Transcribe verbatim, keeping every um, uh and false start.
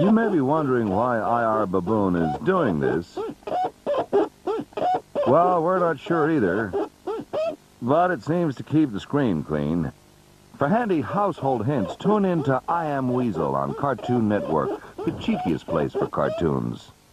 You may be wondering why I R Baboon is doing this. Well, we're not sure either, but it seems to keep the screen clean. For handy household hints, tune in to I Am Weasel on Cartoon Network, the cheekiest place for cartoons.